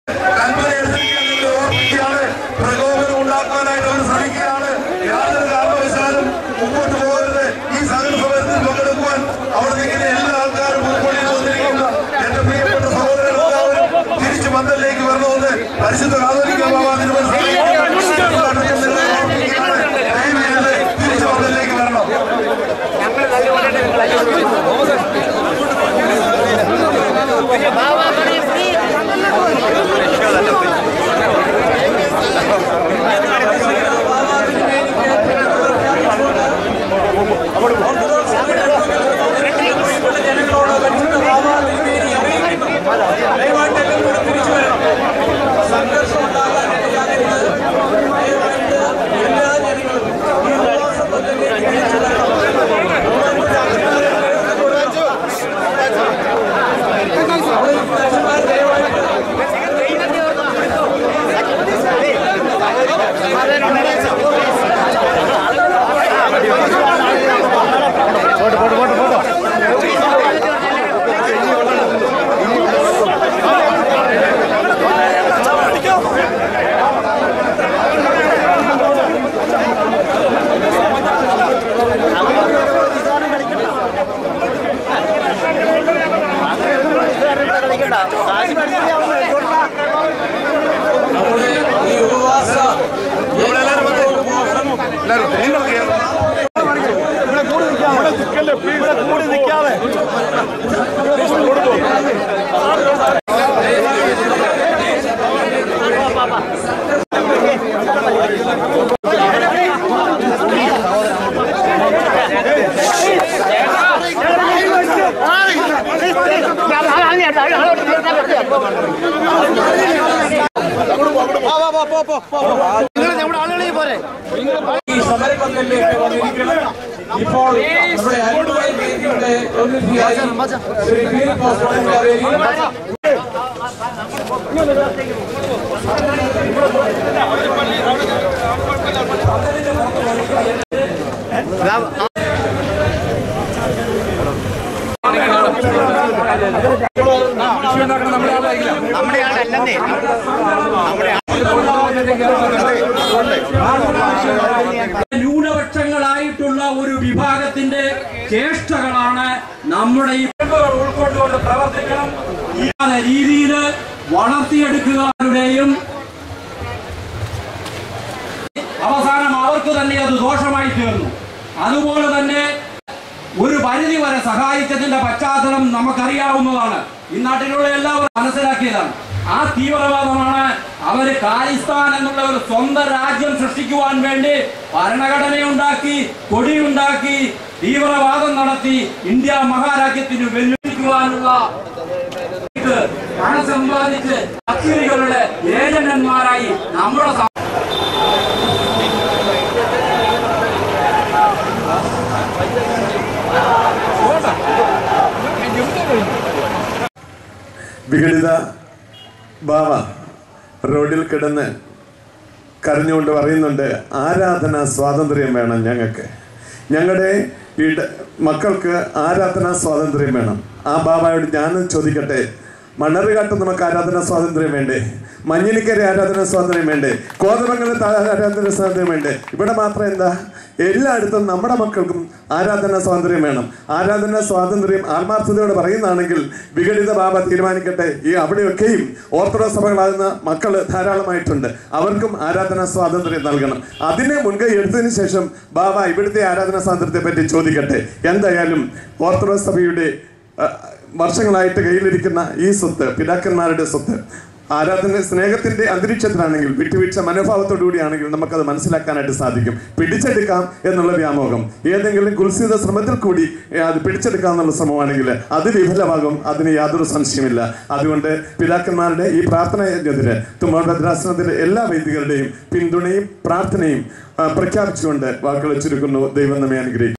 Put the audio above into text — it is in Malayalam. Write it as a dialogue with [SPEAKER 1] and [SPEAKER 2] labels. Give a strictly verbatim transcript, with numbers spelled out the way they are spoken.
[SPEAKER 1] പ്രകോപനം ഉണ്ടാക്കാനായിട്ട് അവർ ശ്രമിക്കുകയാണ്. യാതൊരു കാരണവശാലും മുമ്പോട്ട് പോകരുത്. ഈ സകല സമയത്തിൽ പങ്കെടുക്കുവാൻ അവിടെ ഇങ്ങനെ എല്ലാ ആൾക്കാരും ഉൾക്കൊള്ളി വന്നിരിക്കുന്നു. എന്റെ പ്രിയപ്പെട്ട സഹോദരൻ തിരിച്ചു മന്ദിരത്തിലേക്ക് വരണമെന്ന് പരിശുദ്ധ കാതോലിക്ക ബാബ തിരിച്ചു മന്ദിരത്തിലേക്ക് വരണം.
[SPEAKER 2] സംഘർഷം ഉണ്ടാകാൻ എല്ലാ ജനങ്ങളും ഇപ്പോൾ നമ്മുടെ അനുഭവ വേദിയുടെ പ്രതിനിധിയായി ശ്രീ ഫിലിപ്പോസ് നമ്മുടെ ആളല്ലേ ന്യൂനപക്ഷങ്ങളായിട്ടുള്ള ഒരു വിഭാഗത്തിന്റെ ചേഷ്ടകളാണ് നമ്മുടെ ഈ ഉൾക്കൊണ്ടുകൊണ്ട് പ്രവർത്തിക്കണം. ഈ രീതിയിൽ വളർത്തിയെടുക്കുകയും അവസാനം അവർക്ക് തന്നെ അത് ദോഷമായി തീർന്നു. അതുപോലെ തന്നെ ഒരു പരിധി വരെ സഹായിച്ചതിന്റെ പശ്ചാത്തലം നമുക്കറിയാവുന്നതാണ്. ഈ നാട്ടിലുള്ള എല്ലാവരും മനസ്സിലാക്കിയതാണ്. ആ തീവ്രവാദമാണ് അവര് ഖാലിസ്ഥാൻ എന്നുള്ള ഒരു സ്വന്തം രാജ്യം സൃഷ്ടിക്കുവാൻ വേണ്ടി ഭരണഘടനയുണ്ടാക്കി, കൊടിയുണ്ടാക്കി, തീവ്രവാദം നടത്തി ഇന്ത്യ മഹാരാജ്യത്തിന് വെല്ലുവിളിക്കുവാനുള്ള പണം സമ്പാദിച്ച് അക്ഷികളുടെ ഏജന്റന്മാരായി നമ്മുടെ
[SPEAKER 1] വിഘടിത ബാവ റോഡിൽ കിടന്ന് കരഞ്ഞുകൊണ്ട് പറയുന്നുണ്ട്, ആരാധനാ സ്വാതന്ത്ര്യം വേണം ഞങ്ങൾക്ക്, ഞങ്ങളുടെ ഇട മക്കൾക്ക് ആരാധനാ സ്വാതന്ത്ര്യം വേണം. ആ ബാബയോട് ഞാൻ ചോദിക്കട്ടെ, മണ്ണറുകാട്ട് നമുക്ക് ആരാധനാ സ്വാതന്ത്ര്യം വേണ്ടേ? മഞ്ഞിലിക്കര ആരാധനാ സ്വാതന്ത്ര്യം വേണ്ടേ? കോതമംഗലത്ത് ആരാധനാ സ്വാതന്ത്ര്യം വേണ്ടേ? ഇവിടെ മാത്രം എന്താ, എല്ലായിടത്തും നമ്മുടെ മക്കൾക്കും ആരാധനാ സ്വാതന്ത്ര്യം വേണം. ആരാധനാ സ്വാതന്ത്ര്യം ആത്മാർത്ഥതയോടെ പറയുന്നതാണെങ്കിൽ വിഘടിത ബാബ തീരുമാനിക്കട്ടെ, ഈ അവിടെയൊക്കെയും ഓർത്തഡോക്സ് സഭകളാകുന്ന മക്കൾ ധാരാളമായിട്ടുണ്ട്, അവർക്കും ആരാധനാ സ്വാതന്ത്ര്യം നൽകണം. അതിനെ മുൻകൈ എടുത്തതിന് ശേഷം ബാബ ഇവിടുത്തെ ആരാധനാ സ്വാതന്ത്ര്യത്തെ പറ്റി ചോദിക്കട്ടെ. എന്തായാലും ഓർത്തഡോക്സ് സഭയുടെ വർഷങ്ങളായിട്ട് കയ്യിലിരിക്കുന്ന ഈ സ്വത്ത്, പിതാക്കന്മാരുടെ സ്വത്ത്, ആരാധന സ്നേഹത്തിന്റെ അന്തരീക്ഷത്തിലാണെങ്കിൽ, വിട്ടുവീഴ്ച മനോഭാവത്തോടു കൂടിയാണെങ്കിൽ നമുക്കത് മനസ്സിലാക്കാനായിട്ട് സാധിക്കും. പിടിച്ചെടുക്കാം എന്നുള്ള വ്യാമോഹം, ഏതെങ്കിലും കുൽസിത ശ്രമത്തിൽ കൂടി അത് പിടിച്ചെടുക്കാം എന്നുള്ള ശ്രമമാണെങ്കിൽ അത് വിഫലമാകും, അതിന് യാതൊരു സംശയമില്ല. അതുകൊണ്ട് പിതാക്കന്മാരുടെ ഈ പ്രാർത്ഥനയെതിരെ തുമ്മൽ ഭദ്രാസനത്തിലെ എല്ലാ വൈദികരുടെയും പിന്തുണയും പ്രാർത്ഥനയും പ്രഖ്യാപിച്ചുകൊണ്ട് വാക്കുകൾ ചുരുക്കുന്നു. ദൈവം നമ്മെ അനുഗ്രഹിക്കും.